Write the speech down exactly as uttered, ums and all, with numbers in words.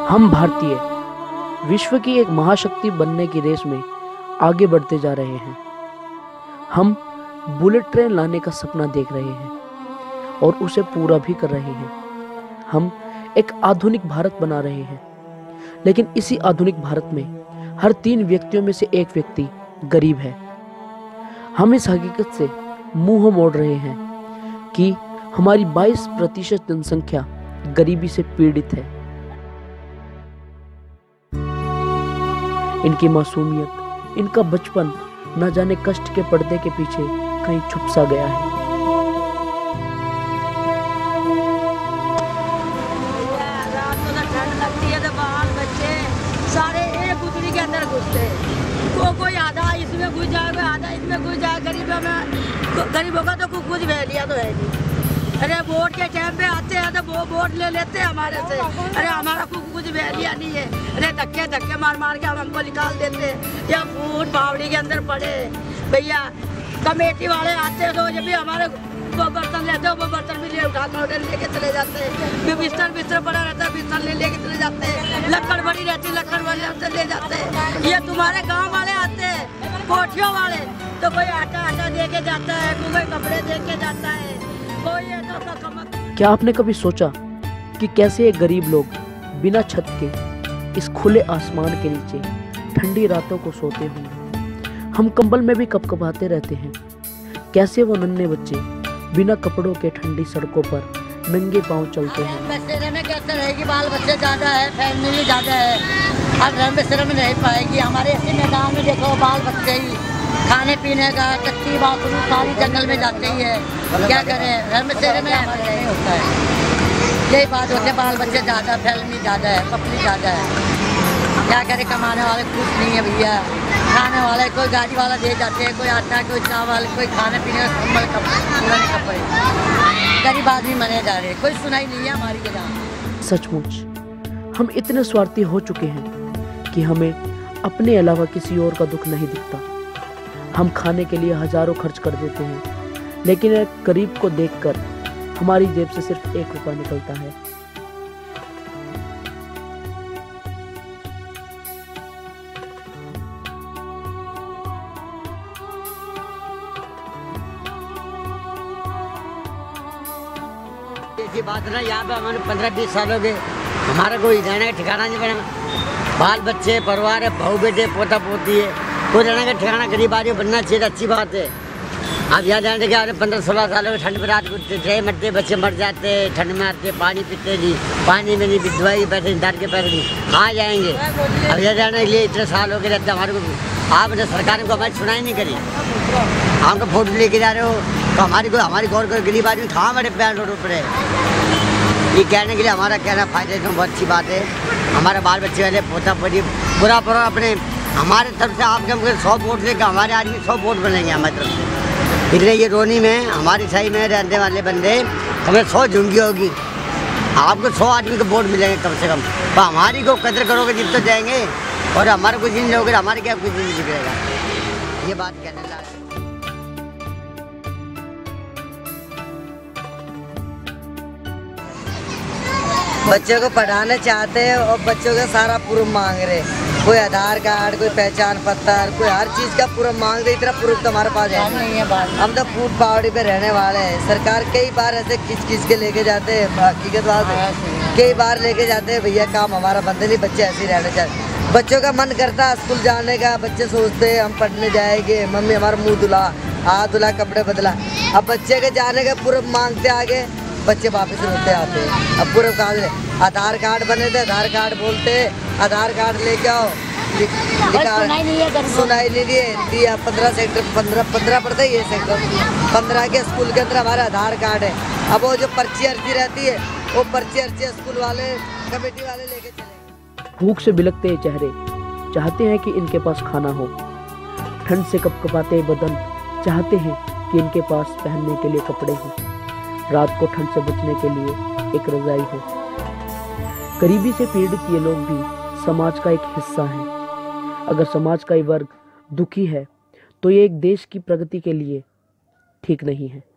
हम भारतीय विश्व की एक महाशक्ति बनने की रेस में आगे बढ़ते जा रहे हैं। हम बुलेट ट्रेन लाने का सपना देख रहे हैं और उसे पूरा भी कर रहे हैं। हम एक आधुनिक भारत बना रहे हैं, लेकिन इसी आधुनिक भारत में हर तीन व्यक्तियों में से एक व्यक्ति गरीब है। हम इस हकीकत से मुंह मोड़ रहे हैं कि हमारी बाईस प्रतिशत जनसंख्या गरीबी से पीड़ित है। इनकी मासूमियत, इनका बचपन न जाने कष्ट के पर्दे के पीछे कहीं छुप सा गया है। रात को तो ठंड लगती है तो बाहर बच्चे सारे एक गुदड़ी के अंदर घुसते हैं। को कोई आधा इसमें घुस जाएगा, आधा इसमें घुस जाए। गरीबों में गरीबों का तो कुछ वैलिया तो है नहीं। अरे वोट के टाइम पे आते हैं तो वो वोट ले लेते हैं हमारे से। अरे हमारा कुछ वैलिया नहीं है। अरे धक्के धक्के मार मार के हम हमको निकाल देते हैं या फूट बावड़ी के अंदर पड़े। भैया कमेटी वाले आते हैं तो जब भी हमारे वो बर्तन लेते हैं वो बर्तन भी ले उठा कर लेके चले जाते हैं। बिस्तर बिस्तर पड़ा रहता है, बिस्तर ले लेके चले जाते हैं। लकड़ बड़ी रहती है, लकड़ बड़ी रहते ले जाते हैं। ये तुम्हारे गाँव वाले आते हैं, कोठियों वाले, तो कोई आटा आटा दे के जाता है, कोई कपड़े दे के जाता है, कोई है तो कमर। क्या आपने कभी सोचा कि कैसे ये गरीब लोग बिना छत के इस खुले आसमान के नीचे ठंडी रातों को सोते होंगे? हम कंबल में भी कपकपाते रहते हैं। कैसे वो नन्हे बच्चे बिना कपड़ों के ठंडी सड़कों पर नंगे पांव चलते हैं। बसेरे में कैसे रहेगी? बाल बच्चे ज्यादा है, फैमिली ज्यादा है, हर रंग बसेरे में नहीं पाएगी। हमारे इसी मैदान में देखो बाल बच्चे ही खाने पीने का कच्ची बाथरूम सारी जंगल में जाते ही है। क्या करें, रंग बसेरे में हमारे नहीं होता है। यही बात होती है, बाल बच्चे ज़्यादा, फैमिली ज़्यादा है, पब्लिक ज़्यादा है। क्या करें, कमाने वाले कुछ नहीं है भैया। खाने वाले कोई गाड़ी वाला दे जाते हैं, कोई आटा, कोई चावल, कोई खाने पीने का कम्बल पुराने कपड़े। गरीब आदमी मरे जा रहे हैं, कोई सुनाई नहीं है हमारी जगह। सचमुच हम इतने स्वार्थी हो चुके हैं कि हमें अपने अलावा किसी और का दुख नहीं दिखता। हम खाने के लिए हजारों खर्च कर देते हैं, लेकिन एक गरीब को देखकर हमारी जेब से सिर्फ एक रुपया निकलता है। ऐसी बात ना, यहाँ पे हमारे पंद्रह बीस साल हो गए, हमारा कोई रहने का ठिकाना नहीं बना। बाल बच्चे, परिवार है, बहू बेटे, पोता पोती है, कोई रहने का ठिकाना गरीब आदमी बनना चाहिए, अच्छी बात है। आप यहाँ जाने के आगे पंद्रह सोलह सालों में ठंड में रात को रहे मरते, बच्चे मर जाते, ठंड में आते, पानी पीते नहीं, पानी में नहीं, विधवाई पैसे डर के पैसे नहीं, कहाँ जाएंगे? अब यहाँ जाने के लिए इतने साल हो गए रहते हमारे को। आपने सरकार को हमारी सुनाई नहीं करी। हमको फोटो लेके जा रहे हो तो हमारी को हमारी गौर कर गरीब आदमी कहाँ बड़े पैर रोड पर है। ये कहने के लिए हमारा कहना फायदे में बहुत अच्छी बात है। हमारे बाल बच्चे वाले पोता पोती बुरा बुरा अपने हमारे तरफ से आपके हमको सौ वोट देकर हमारे आदमी सौ वोट बनेंगे हमारी तरफ से। इसलिए ये रोनी में हमारी सही में रहने वाले बंदे हमें सौ झुंगी होगी, आपको सौ आदमी को वोट मिलेंगे कम से कम। तो हमारी को कदर करोगे जितना जाएंगे और हमारे कुछ नहीं लोगे, हमारे क्या कुछ नहीं बिगड़ेगा। ये बात कहने लगा। बच्चों को पढ़ाना चाहते हैं और बच्चों का सारा प्रूफ मांग रहे। कोई आधार कार्ड, कोई पहचान पत्र, कोई हर चीज़ का प्रूफ मांग रहे। इतना प्रूफ तो हमारे पास है नहीं है। हम तो फूट पावड़ी पे रहने वाले हैं। सरकार कई बार ऐसे खींच खींच के लेके जाते हैं, हकीकत बात है, कई बार लेके जाते हैं। भैया काम हमारा बंदे नहीं, बच्चे ऐसे ही रहने चाहिए। बच्चों का मन करता है स्कूल जाने का, बच्चे सोचते हैं हम पढ़ने जाएंगे, मम्मी हमारा मुँह धुला, हाथ धुला, कपड़े बदला। अब बच्चे के जाने का प्रूफ मांगते आगे, बच्चे वापस रोते आते हैं। अब पूरे कागज आधार कार्ड बने थे, आधार कार्ड बोलते आधार कार्ड लेके आओ, सुनाई नहीं है, सुनाई नहीं दिया। पंद्रह सेक्टर पंद्रह पंद्रह पड़ता है ये सेक्टर, पंद्रह के स्कूल के अंदर हमारा आधार कार्ड है। अब वो जो पर्ची अर्ची रहती है वो पर्ची अर्ची स्कूल वाले कमेटी वाले लेके चले। भूख से बिलखते ये चेहरे चाहते हैं कि इनके पास खाना हो, ठंड से कपकपाते बदन चाहते हैं कि इनके पास पहनने के लिए कपड़े हों, रात को ठंड से बचने के लिए एक रजाई हो। गरीबी से पीड़ित ये लोग भी समाज का एक हिस्सा हैं। अगर समाज का ये वर्ग दुखी है तो ये एक देश की प्रगति के लिए ठीक नहीं है।